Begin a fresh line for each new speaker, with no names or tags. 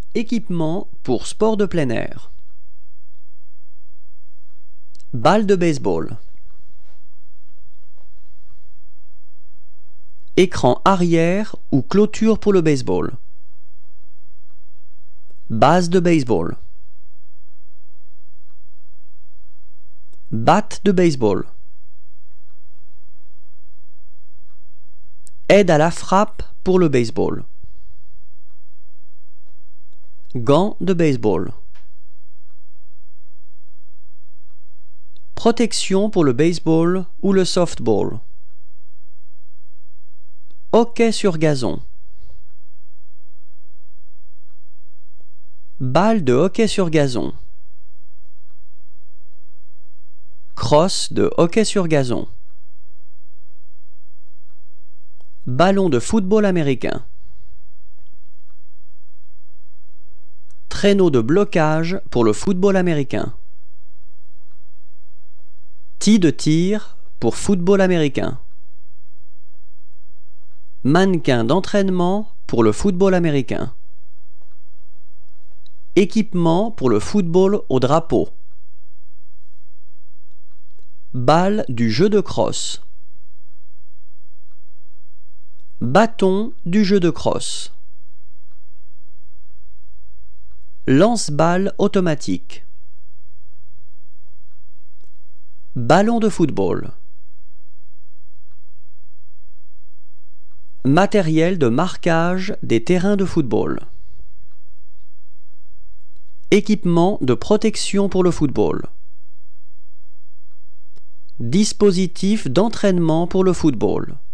Équipement pour sport de plein air. Balle de baseball. Écran arrière ou clôture pour le baseball. Base de baseball. Batte de baseball. Aide à la frappe pour le baseball. Gants de baseball. Protection pour le baseball ou le softball. Hockey sur gazon. Balle de hockey sur gazon. Crosse de hockey sur gazon. Ballon de football américain. Traîneau de blocage pour le football américain. Tee de tir pour football américain. Mannequin d'entraînement pour le football américain. Équipement pour le football au drapeau. Balle du jeu de crosse. Bâton du jeu de crosse. Lance-balle automatique. Ballon de football. Matériel de marquage des terrains de football. Équipement de protection pour le football. Dispositif d'entraînement pour le football.